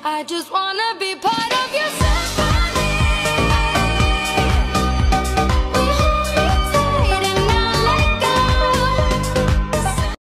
I just wanna be part of your soul.